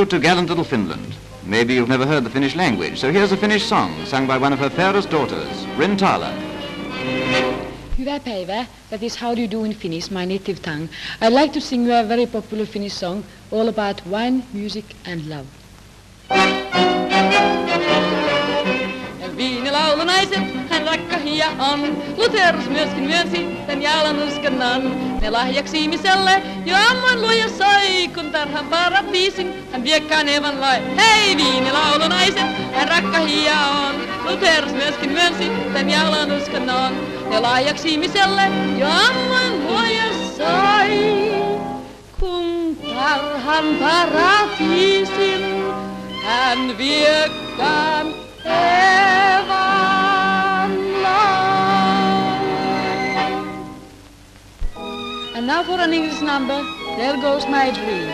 salute to gallant little Finland. Maybe you've never heard the Finnish language, so here's a Finnish song sung by one of her fairest daughters, Rintalla. Hyvää päivää. That is how do you do in Finnish, my native tongue. I'd like to sing you a very popular Finnish song all about wine, music and love. Viinilaulunaiset, hän rakkahia on. Luterus myöskin myönsi tän jaalan uskonnon. Ne lahjaksi ihmiselle jo ammoin luoja sai, kun tarhan paratiisin hän viekkaan evan lai. Hei viinilaulunaiset, hän rakkahia on. Luterus myöskin myönsi tän jaalan uskonnon. Ne lahjaksi ihmiselle jo ammoin luoja sai, kun tarhan paratiisin hän viekkaan And now for an English number, There Goes My Dream.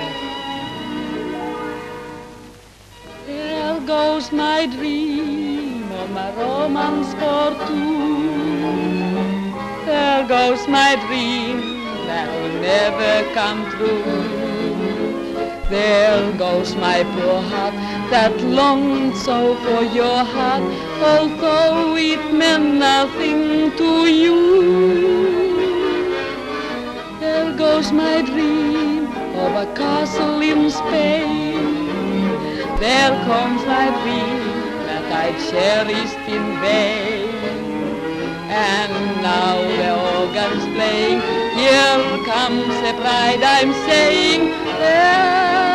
There goes my dream of my romance for two. There goes my dream that will never come true. There goes my poor heart that longed so for your heart, although it meant nothing to you. There goes my dream of a castle in Spain. There comes my dream that I cherished in vain. And now the organ's playing, here comes the bride I'm saying. There